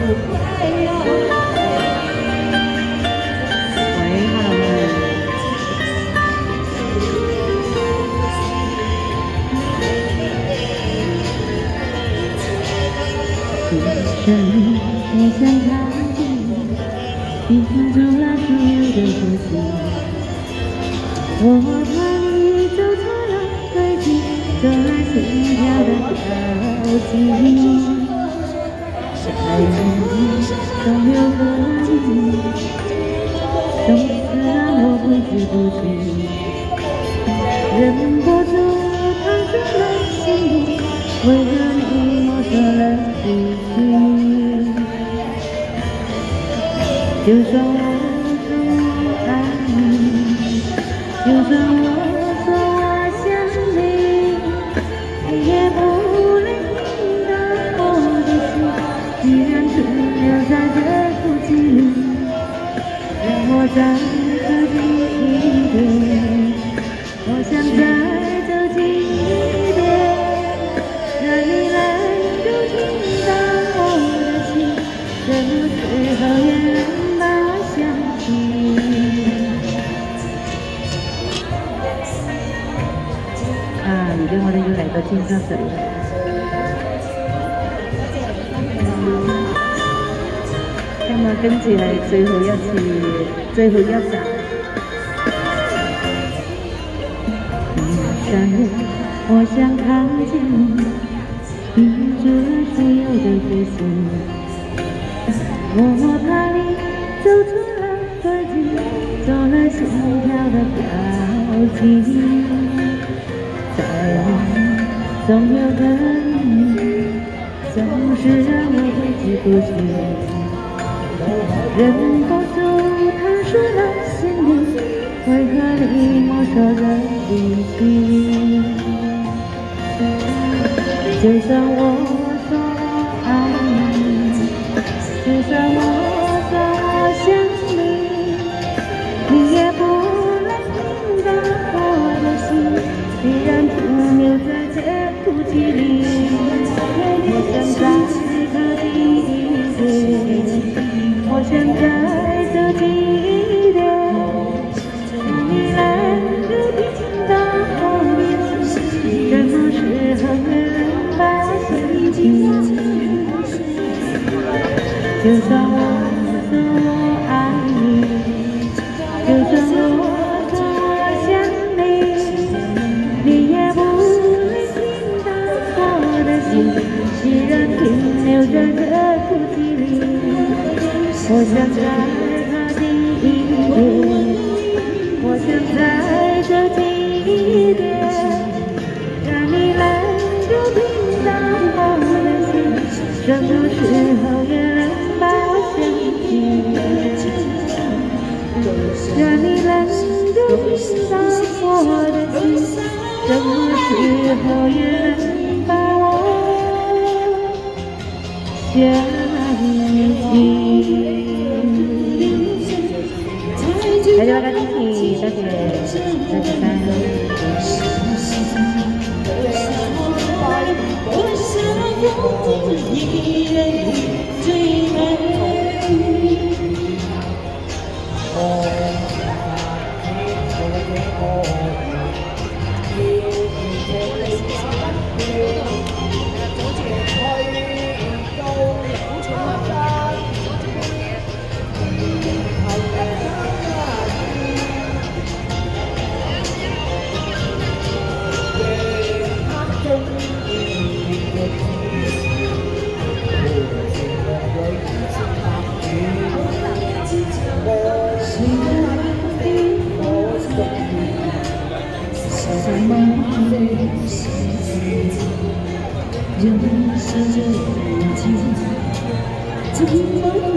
我想看见你，拼出了所有的呼吸。我怕你走错了轨迹，走了心跳的标记。爱你总有个你，总是让我挥之不去，忍不住淌出了心里，为何你抹杀了自己？ 就算我说我爱你，就算我说我想你，你也不能听到我的心，依然停留在这哭泣里。让我再走近一点，我想再走近一点，让你能够听到我的心，什么时候也能。 而家我哋要嚟到尖沙咀，咁啊，跟住係最後一次，最後一集。我想看見你，屏住了所有的呼吸。我怕你走錯了軌跡，做了心跳的標記。 總有個你，總是讓我揮之不去，忍不住淌出了心底，為何你抹殺了自己？就算我說我愛你，就算我說我想你，你也不能聽到我的心，依然停留在。 哭泣里，我想再靠近一點，我想再走近一點，你能夠聽到我的心，什麼時候也能把心情。就算我說我愛你，就算我說我想你，你也不。 依然停留在這哭泣裡，我想再靠近一點，我想再走近一點，讓你能夠聽到我的心，什麼時候也能把我想起，讓你能夠聽到我的心，什麼時候也能把我。 想你。Terima kasih, Jangan saja